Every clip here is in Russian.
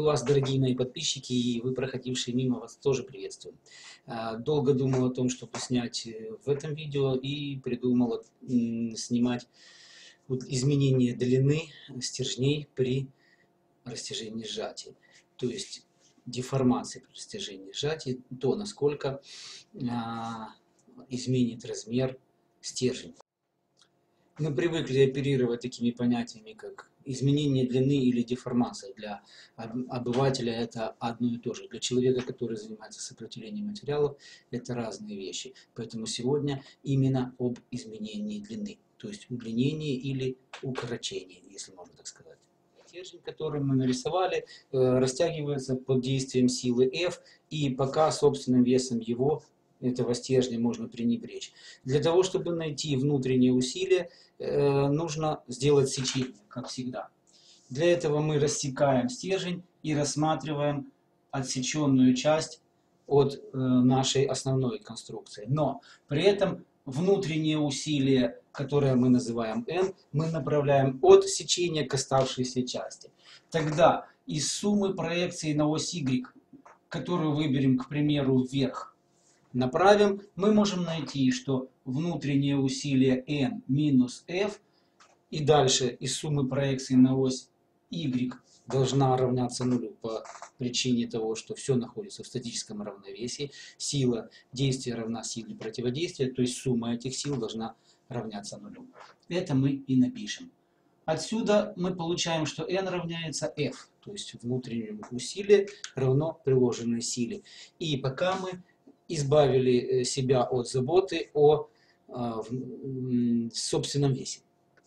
Приветствую вас, дорогие мои подписчики, и вы, проходившие мимо, вас тоже приветствую. Долго думал о том, чтобы снять в этом видео, и придумал снимать изменение длины стержней при растяжении сжатия. То есть деформации при растяжении сжатия, то насколько изменит размер стержень. Мы привыкли оперировать такими понятиями, как изменение длины или деформация. Для обывателя это одно и то же. Для человека, который занимается сопротивлением материалов, это разные вещи. Поэтому сегодня именно об изменении длины, то есть удлинении или укорочении, если можно так сказать. Стержень, который мы нарисовали, растягивается под действием силы F, и пока собственным весом этого стержня можно пренебречь. Для того, чтобы найти внутреннее усилие, нужно сделать сечение, как всегда. Для этого мы рассекаем стержень и рассматриваем отсеченную часть от нашей основной конструкции. Но при этом внутреннее усилие, которое мы называем N, мы направляем от сечения к оставшейся части. Тогда из суммы проекций на ось Y, которую выберем, к примеру, вверх, направим, мы можем найти, что внутреннее усилие N минус F и дальше из суммы проекций на ось Y должна равняться нулю по причине того, что все находится в статическом равновесии. Сила действия равна силе противодействия, то есть сумма этих сил должна равняться нулю. Это мы и напишем. Отсюда мы получаем, что N равняется F, то есть внутреннее усилие равно приложенной силе. И пока мы избавили себя от заботы о собственном весе.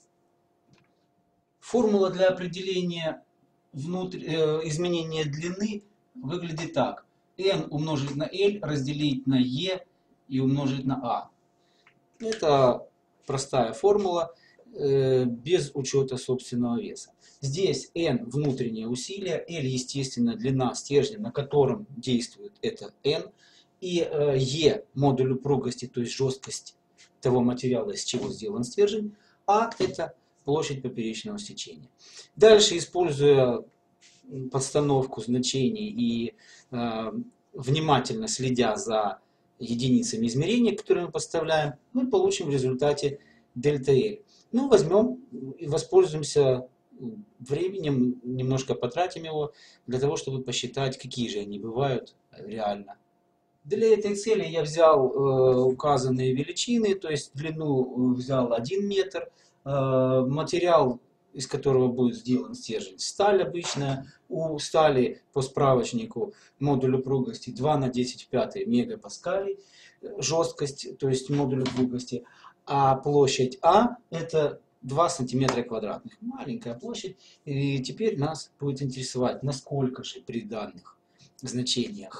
Формула для определения изменения длины выглядит так. N умножить на L разделить на E и умножить на A. Это простая формула без учета собственного веса. Здесь N внутреннее усилие, L естественно длина стержня, на котором действует это N. И E модуль упругости, то есть жесткость того материала, из чего сделан стержень, А это площадь поперечного сечения. Дальше, используя подстановку значений и внимательно следя за единицами измерения, которые мы подставляем, мы получим в результате дельта L. Ну, возьмем и воспользуемся временем, немножко потратим его, для того, чтобы посчитать, какие же они бывают реально. Для этой цели я взял указанные величины, то есть длину взял 1 метр, материал, из которого будет сделан стержень, сталь обычная. У стали по справочнику модуль упругости 2 на 10 в 5 мегапаскалей, жесткость, то есть модуль упругости, а площадь А это 2 сантиметра квадратных, маленькая площадь. И теперь нас будет интересовать, насколько же при данных значениях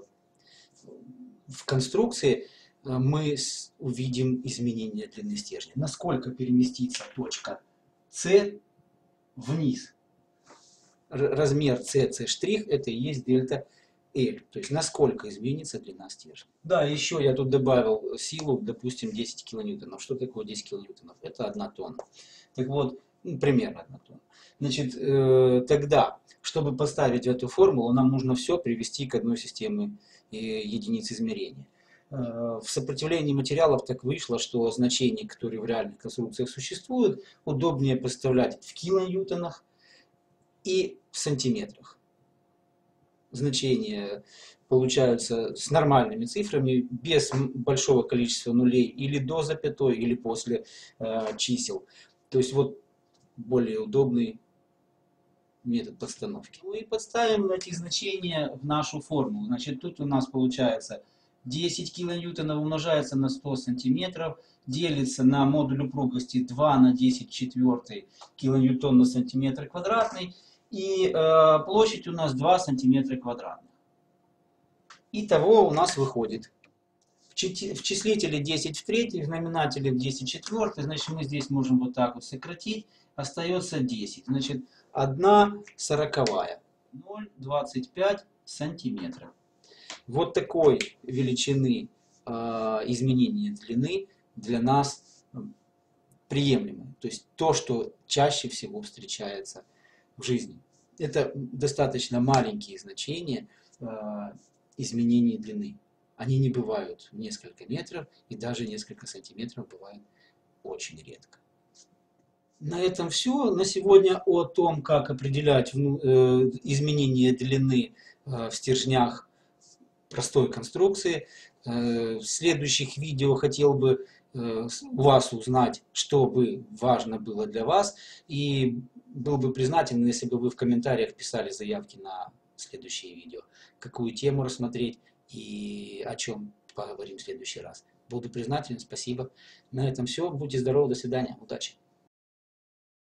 в конструкции мы увидим изменение длины стержня. Насколько переместится точка С вниз. Размер CC' это и есть дельта L. То есть насколько изменится длина стержня. Да, еще я тут добавил силу, допустим, 10 килоньютонов. Что такое 10 килоньютонов? Это 1 тонна. Так вот, примерно 1 тонна. Значит, тогда, чтобы поставить эту формулу, нам нужно все привести к одной системе единиц измерения. В сопротивлении материалов так вышло, что значения, которые в реальных конструкциях существуют, удобнее поставлять в килоньютонах и в сантиметрах. Значения получаются с нормальными цифрами, без большого количества нулей, или до запятой, или после чисел. То есть вот более удобный метод подстановки. Ну и подставим эти значения в нашу формулу. Значит, тут у нас получается 10 килоньютонов умножается на 100 сантиметров, делится на модуль упругости 2 на 10 в 4 килоньютон на сантиметр квадратный. И площадь у нас 2 сантиметра квадратных. Итого у нас выходит в числителе 10 в 3, в знаменателе в 10 в 4. Значит, мы здесь можем вот так вот сократить. Остается 10. Значит, 1/40. 0,25 сантиметров. Вот такой величины изменения длины для нас приемлемы. То есть то, что чаще всего встречается в жизни. Это достаточно маленькие значения изменений длины. Они не бывают несколько метров, и даже несколько сантиметров бывает очень редко. На этом все. На сегодня о том, как определять изменение длины в стержнях простой конструкции. В следующих видео хотел бы у вас узнать, что бы важно было для вас. И был бы признателен, если бы вы в комментариях писали заявки на следующие видео. Какую тему рассмотреть и о чем поговорим в следующий раз. Буду признателен, спасибо. На этом все. Будьте здоровы, до свидания, удачи.